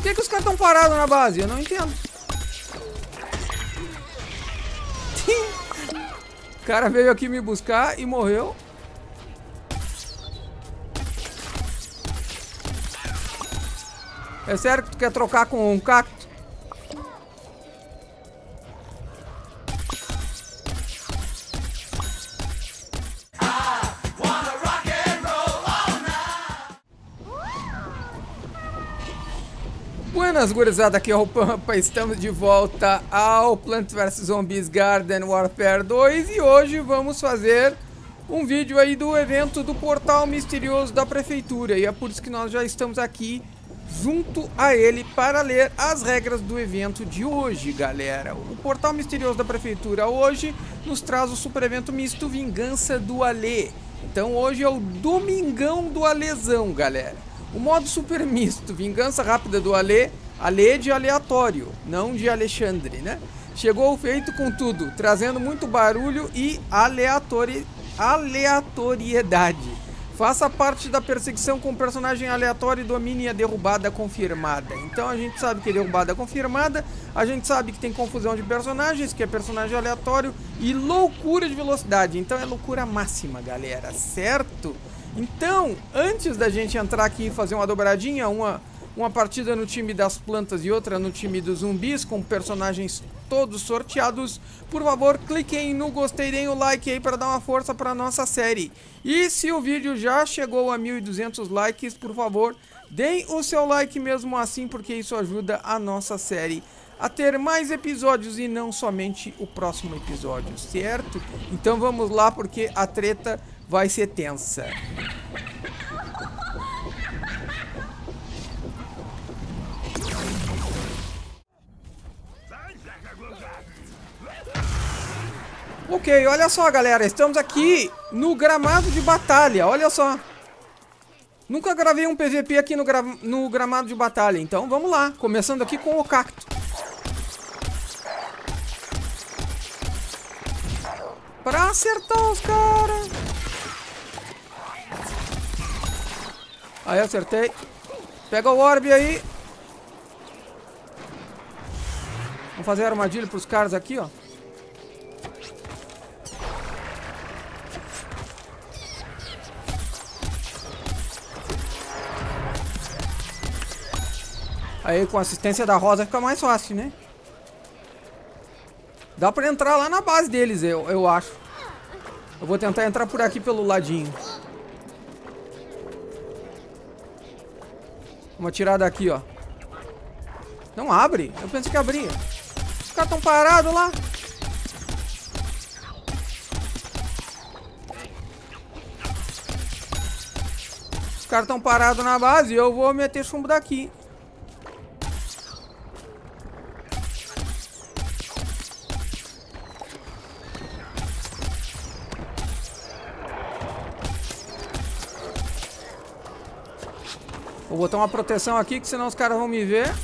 que os caras estão parados na base? Eu não entendo. O cara veio aqui me buscar e morreu. É sério que tu quer trocar com um cacto? Buenas, gurizada, aqui é o Pampa, estamos de volta ao Plants vs Zombies Garden Warfare 2 e hoje vamos fazer um vídeo aí do evento do Portal Misterioso da Prefeitura e é por isso que nós já estamos aqui junto a ele para ler as regras do evento de hoje, galera. O Portal Misterioso da Prefeitura hoje nos traz o super evento misto Vingança do Alê. Então hoje é o Domingão do Alezão, galera. O modo super misto, Vingança Rápida do Alê, Alê de aleatório, não de Alexandre, né? Chegou feito com tudo, trazendo muito barulho e aleatoriedade. Faça parte da perseguição com um personagem aleatório e domine a derrubada confirmada. Então a gente sabe que é derrubada confirmada, a gente sabe que tem confusão de personagens, que é personagem aleatório e loucura de velocidade. Então é loucura máxima, galera, certo? Então, antes da gente entrar aqui e fazer uma dobradinha, uma partida no time das plantas e outra no time dos zumbis, com personagens todos sorteados, por favor, cliquem no gostei, deem o like aí para dar uma força para nossa série. E se o vídeo já chegou a 1.200 likes, por favor, deem o seu like mesmo assim, porque isso ajuda a nossa série a ter mais episódios e não somente o próximo episódio, certo? Então vamos lá, porque a treta vai ser tensa. Ok, olha só, galera, estamos aqui no gramado de batalha, olha só. Nunca gravei um PVP aqui no gramado de batalha, então vamos lá, começando aqui com o cacto. Pra acertar os caras. Aí, acertei. Pega o orbe aí. Vamos fazer armadilha pros caras aqui, ó. Aí, com a assistência da Rosa fica mais fácil, né? Dá pra entrar lá na base deles, eu acho. Eu vou tentar entrar por aqui pelo ladinho. Uma tirada aqui, ó. Não abre? Eu pensei que abria. Os caras estão parados lá. Os caras estão parados na base e eu vou meter chumbo daqui. Vou botar uma proteção aqui, que senão os caras vão me ver.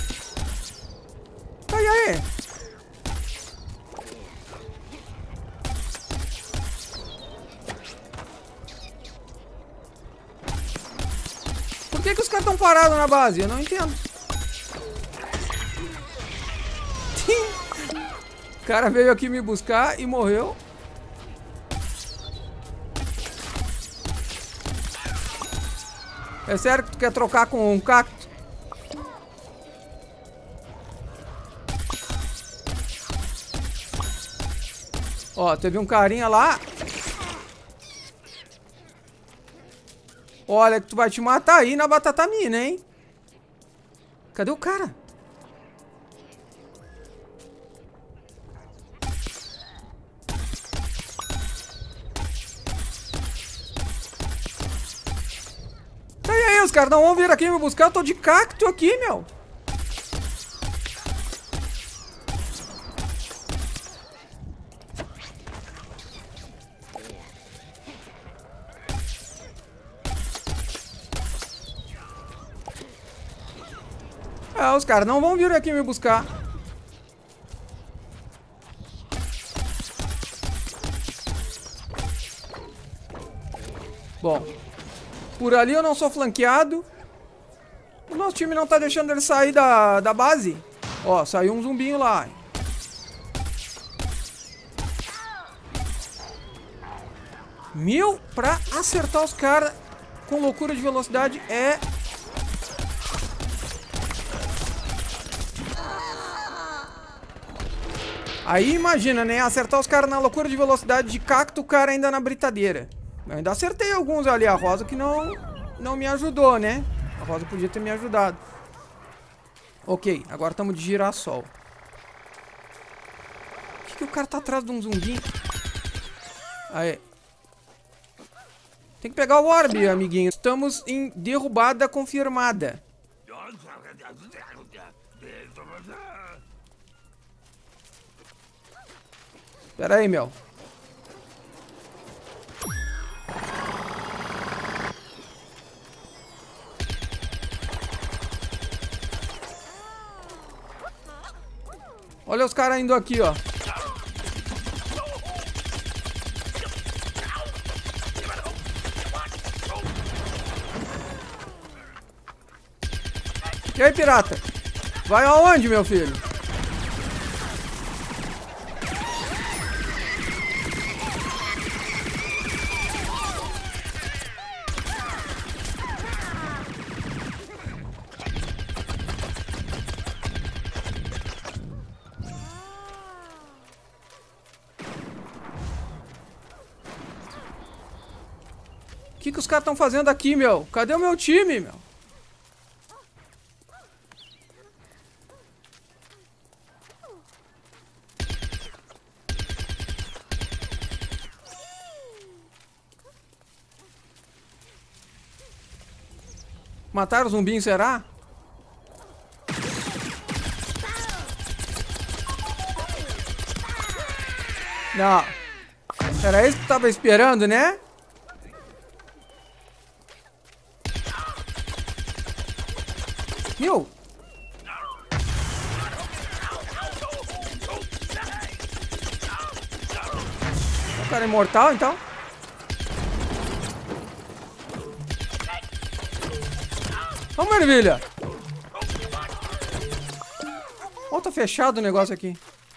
Aí, aí. Por que os caras estão parados na base? Eu não entendo. O cara veio aqui me buscar e morreu. É sério que tu quer trocar com um cacto? Ó, teve um carinha lá. Olha que tu vai te matar aí na batata mina, hein? Cadê o cara? Os caras não vão vir aqui me buscar, eu tô de cacto aqui, meu. Ah, os caras não vão vir aqui me buscar. Bom, por ali eu não sou flanqueado. O nosso time não tá deixando ele sair da base. Ó, saiu um zumbinho lá. Meu, pra acertar os caras com loucura de velocidade é... Aí imagina, né? Acertar os caras na loucura de velocidade de cacto, o cara ainda na britadeira. Eu ainda acertei alguns ali. A Rosa que não me ajudou, né? A Rosa podia ter me ajudado. Ok, agora estamos de girassol. Por que o cara tá atrás de um zumbi? Aí. Tem que pegar o orbe, amiguinho. Estamos em derrubada confirmada. Pera aí, meu. Olha os caras indo aqui, ó. E aí, pirata? Vai aonde, meu filho? O que os caras estão fazendo aqui, meu? Cadê o meu time, meu? Mataram o zumbinho, será? Não. Era isso que tu tava esperando, né? Meu! O cara é imortal, então? Ô, maravilha! Ó, tá fechado o negócio aqui.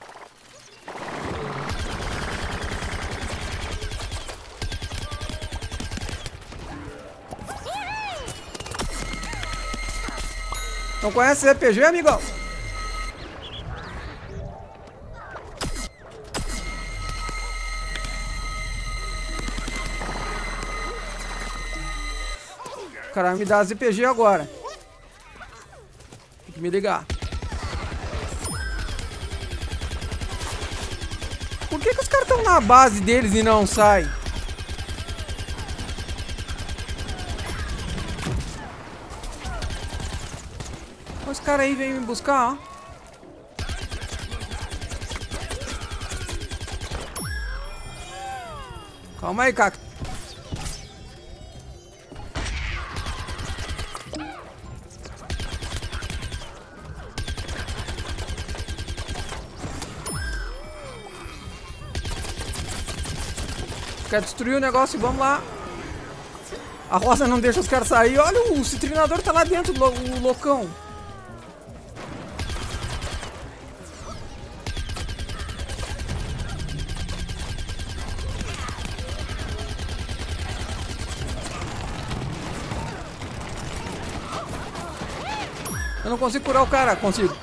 Não conhece RPG, amigão? O cara vai me dar as RPG agora. Tem que me ligar. Por que os caras estão na base deles e não saem? Os caras aí vêm me buscar, ó. Calma aí, Caco. Quer destruir o negócio? Vamos lá. A Rosa não deixa os caras sair. Olha, o citrinador tá lá dentro, o loucão. Eu não consigo curar o cara. Consigo.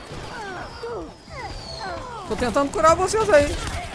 Tô tentando curar vocês aí.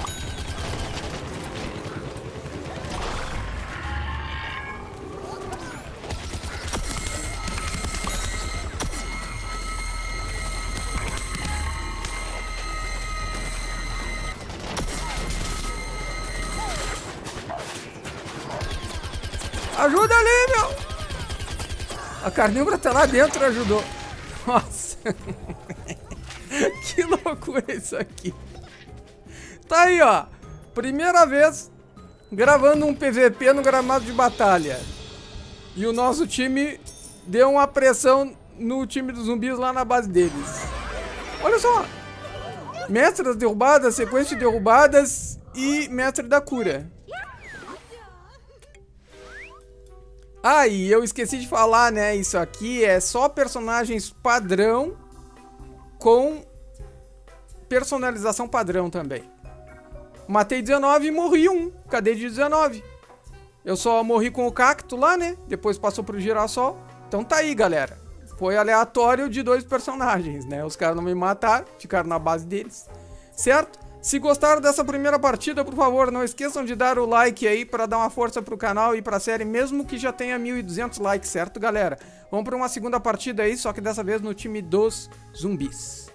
Ajuda ali, meu! A carnívora tá lá dentro, ajudou. Nossa. Que loucura isso aqui. Tá aí, ó. Primeira vez gravando um PVP no gramado de batalha. E o nosso time deu uma pressão no time dos zumbis lá na base deles. Olha só. Mestre das derrubadas, sequência de derrubadas e mestre da cura. Ah, e eu esqueci de falar, né? Isso aqui é só personagens padrão com personalização padrão também. Matei 19 e morri 1. Cadê de 19? Eu só morri com o cacto lá, né? Depois passou pro girassol. Então tá aí, galera. Foi aleatório de 2 personagens, né? Os caras não me mataram, ficaram na base deles. Certo? Se gostaram dessa primeira partida, por favor, não esqueçam de dar o like aí para dar uma força pro canal e pra série, mesmo que já tenha 1.200 likes, certo, galera? Vamos para uma segunda partida aí, só que dessa vez no time dos zumbis.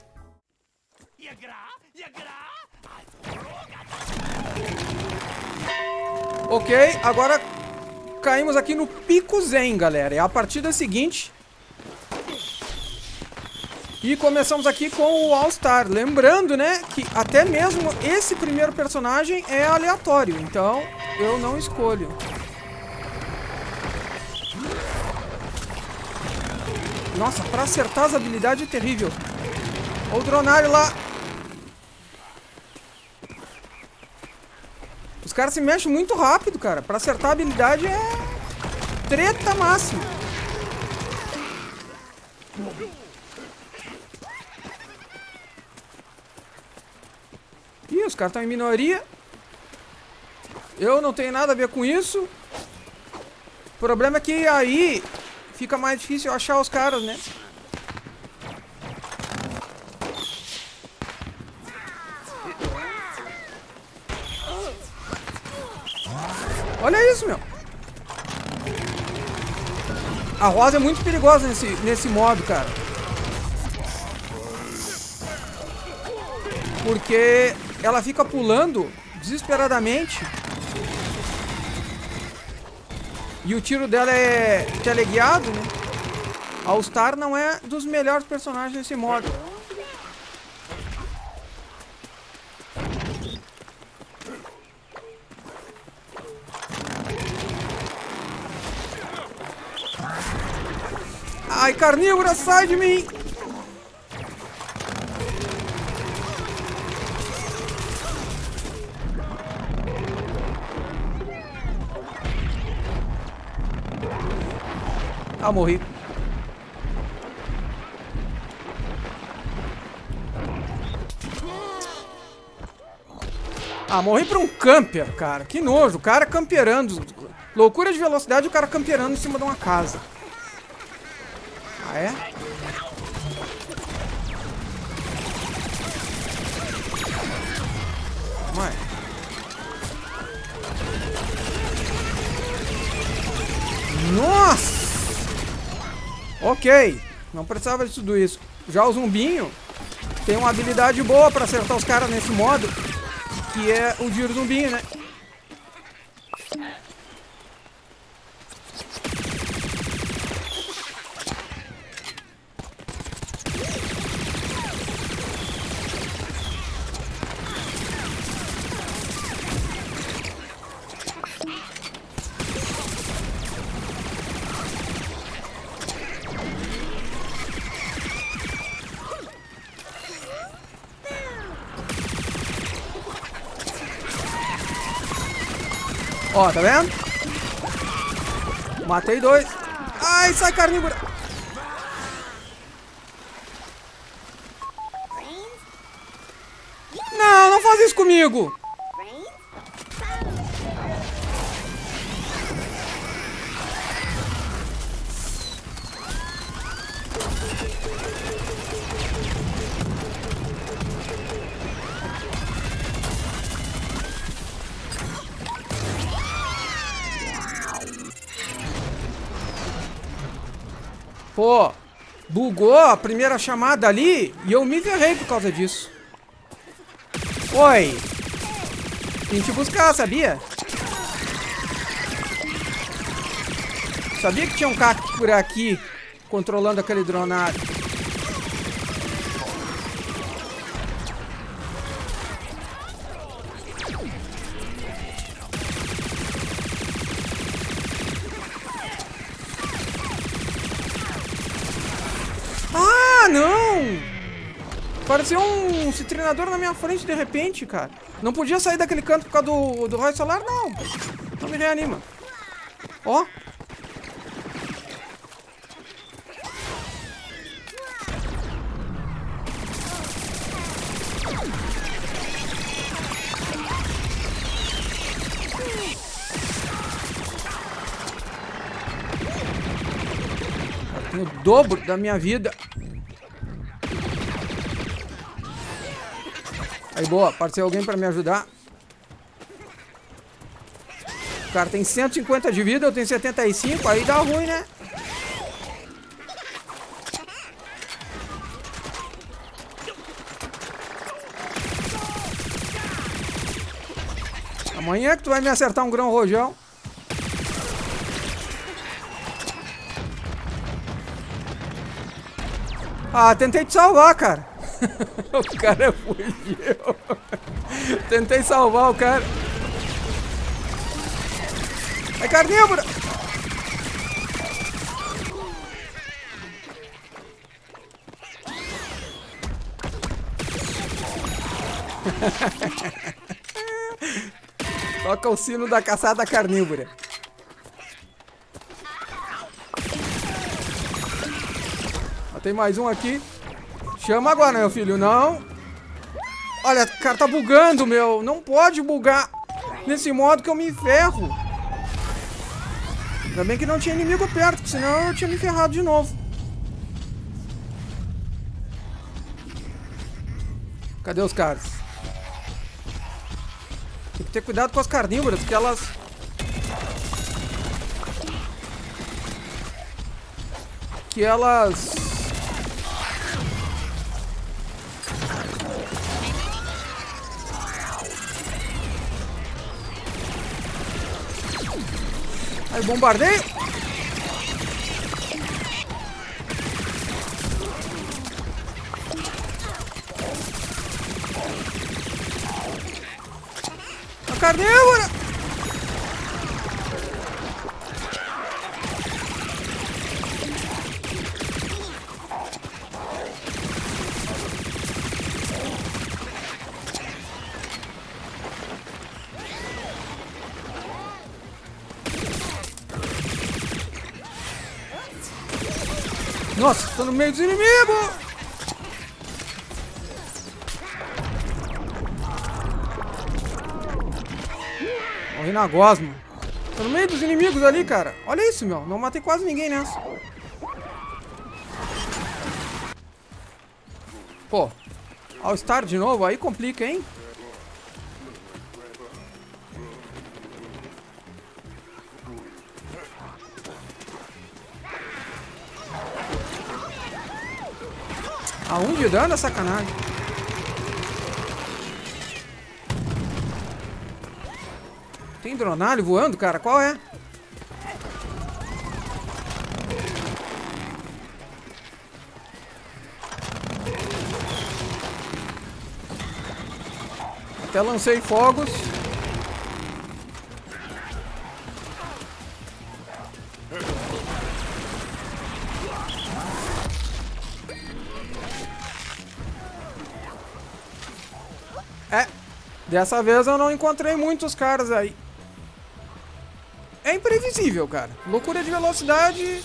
Ok, agora caímos aqui no Pico Zen, galera. É a partida seguinte. E começamos aqui com o All Star. Lembrando, né, que até mesmo esse primeiro personagem é aleatório. Então, eu não escolho. Nossa, pra acertar as habilidades é terrível. Olha o dronário lá. Os caras se mexem muito rápido, cara. Pra acertar a habilidade é treta máxima. Ih, os caras estão em minoria. Eu não tenho nada a ver com isso. O problema é que aí fica mais difícil achar os caras, né? Olha isso, meu. A Rosa é muito perigosa nesse modo, cara. Porque ela fica pulando desesperadamente. E o tiro dela é teleguiado, né? All Star não é dos melhores personagens nesse modo. Ai, carnívora, sai de mim! Ah, morri. Ah, morri pra um camper, cara. Que nojo, o cara camperando. Loucura de velocidade, o cara camperando em cima de uma casa. Ah, é? Vai. Nossa! Ok, não precisava de tudo isso. Já o zumbinho tem uma habilidade boa pra acertar os caras nesse modo, que é o giro zumbinho, né? Ó, tá vendo? Matei 2. Ai, sai carnívora. Não, não faz isso comigo. Pô, bugou a primeira chamada ali e eu me ferrei por causa disso. Oi. Vim te buscar, sabia? Sabia que tinha um cacto por aqui controlando aquele dronário. Ah, não! Pareceu um citrinador na minha frente de repente, cara. Não podia sair daquele canto por causa do raio solar, não. Não me reanima. Ó. Tem o dobro da minha vida. Aí, boa. Apareceu alguém pra me ajudar. O cara tem 150 de vida, eu tenho 75. Aí dá ruim, né? Amanhã que tu vai me acertar um grão rojão. Ah, tentei te salvar, cara. O cara fugiu. Tentei salvar o cara. É carnívora. Toca o sino da caçada carnívora. Tem mais um aqui. Chama agora, meu filho. Não. Olha, o cara tá bugando, meu. Não pode bugar nesse modo que eu me ferro. Ainda bem que não tinha inimigo perto, senão eu tinha me ferrado de novo. Cadê os caras? Tem que ter cuidado com as carnívoras, porque elas... Aí, bombardeio. A carnívora. Nossa, tô no meio dos inimigos! Morri na gosma. Tô no meio dos inimigos ali, cara. Olha isso, meu. Não matei quase ninguém nessa. Pô, All Star de novo, aí complica, hein? A 1 de dano é sacanagem. Tem dronário voando, cara? Qual é? Até lancei fogos. Dessa vez eu não encontrei muitos caras aí. É imprevisível, cara. Loucura de velocidade.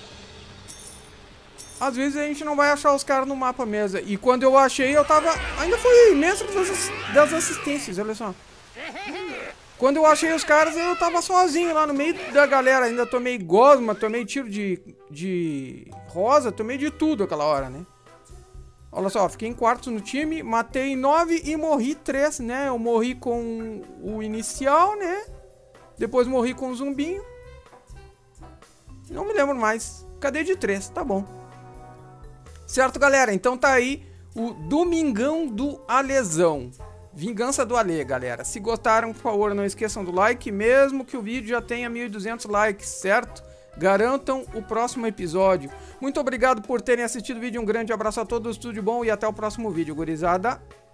Às vezes a gente não vai achar os caras no mapa mesmo. E quando eu achei, eu tava... Ainda fui mestre das assistências, olha só. Quando eu achei os caras, eu tava sozinho lá no meio da galera. Ainda tomei gosma, tomei tiro de rosa, tomei de tudo aquela hora, né? Olha só, fiquei em quarto no time, matei 9 e morri 3, né? Eu morri com o inicial, né? Depois morri com o zumbinho. Não me lembro mais. Cadê de 3? Tá bom. Certo, galera? Então tá aí o Domingão do Alezão. Vingança do Ale, galera. Se gostaram, por favor, não esqueçam do like, mesmo que o vídeo já tenha 1.200 likes, certo? Garantam o próximo episódio. Muito obrigado por terem assistido o vídeo. Um grande abraço a todos, tudo de bom e até o próximo vídeo, gurizada.